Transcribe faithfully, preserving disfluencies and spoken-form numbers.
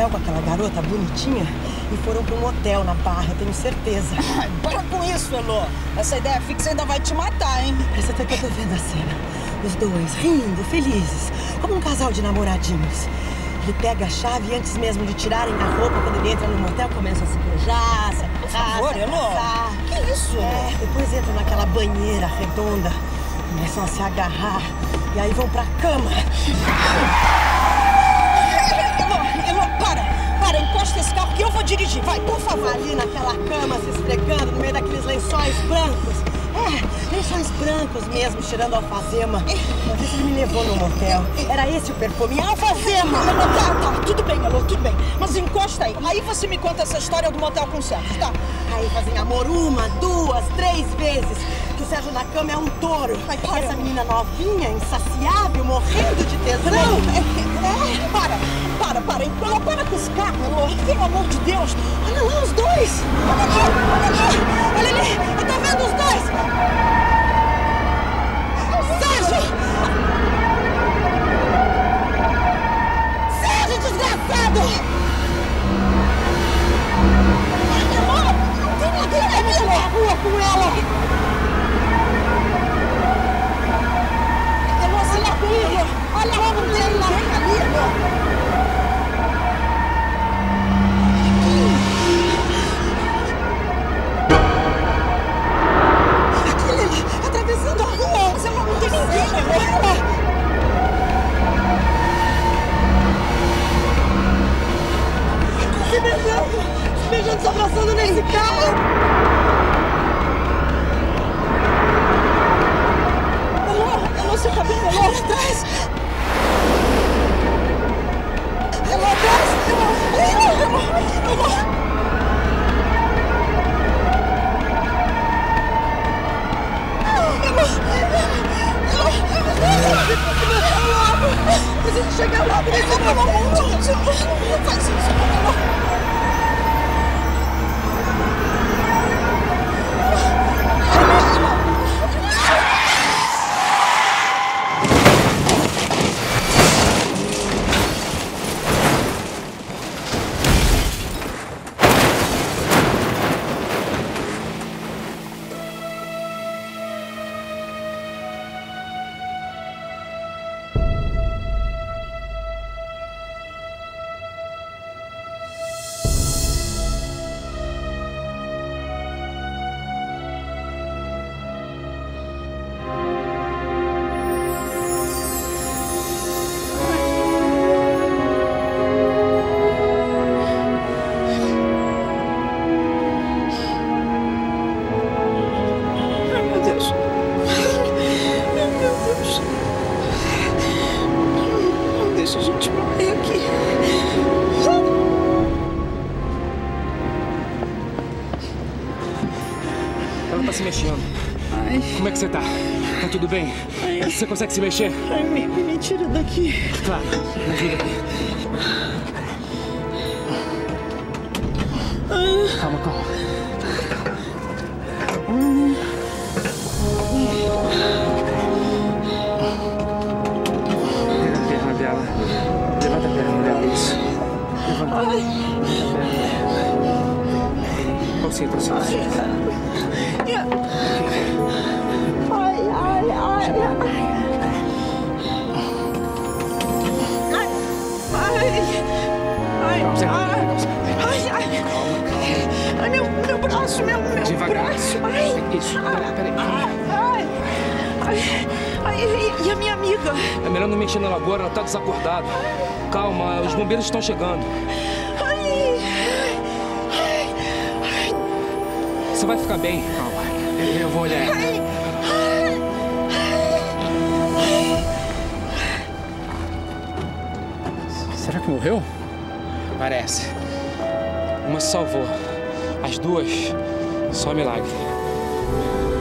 motel com aquela garota bonitinha e foram para um motel na Barra, eu tenho certeza. Ai, para com isso, Elô. Essa ideia fixa ainda vai te matar, hein? Presta até que eu tô vendo a cena. Os dois rindo, felizes, como um casal de namoradinhos. Ele pega a chave e antes mesmo de tirarem a roupa, quando ele entra no motel, começa a se beijar, se abraçar, Por favor, se Elô. abraçar. Que isso, Elô? É, depois entram naquela banheira redonda, começam a se agarrar e aí vão pra cama. Elô, Elô, para! Para, encosta esse carro que eu vou dirigir. Vai, por favor. Ali naquela cama, se esfregando no meio daqueles lençóis brancos. É, lençóis brancos mesmo, cheirando alfazema. Uma vez ele me levou no motel. Era esse o perfume, alfazema! Elô, tá, tá, tudo bem, Elô, tudo bem. Mas encosta aí. Aí você me conta essa história do motel com o Sérgio, tá? Aí fazem amor uma, duas, três vezes. Que o Sérgio na cama é um touro. Ai, e para. essa menina novinha, insaciável, morrendo de tesão. Não, é, é, para, para, para. Elô, para com esse carro, Elô. Pelo amor de Deus. Olha lá os dois. Olha aqui, olha aqui. Olha ali, eu tô vendo os dois. Sérgio! Sérgio, desgraçado! Elô, tem ninguém ali na rua com ela. Elô, se lá comigo. Olha lá, não tem ninguém ali, Elô. Atravessando a rua! Mas ela não tem ninguém, Elô! Se beijando! Se beijando, se abraçando nesse carro! Elô! Elô, você tá bem, Elô? Atrás! Elô, atrás! Elô! Elô! Elô! Elô! Preciso chegar logo, né? Pelo amor de Deus! Não faz isso, não! Se mexendo. Ai. Como é que você tá? Tá tudo bem? Ai. Você consegue se mexer? Ai, me, me tira daqui. Claro, me ajuda aqui. Ah. Calma, calma. Hum. Pega a perna dela. Levanta a perna dela, isso. Levanta. Ai. Olha o cinto, o cinto. Ai, ai, ai, ai. Ai, ai, ai, ai. Ai, meu, meu braço, meu, meu Devagar. braço. Ai. Isso, peraí, peraí. Ai, ai, ai, e, e a minha amiga? É melhor não mexer nela agora, ela tá desacordada. Calma, os bombeiros estão chegando. Ai, ai, ai. Você vai ficar bem, calma. Eu, eu vou olhar. Ai, ai. Será que morreu? Parece. Uma se salvou. As duas, só milagre.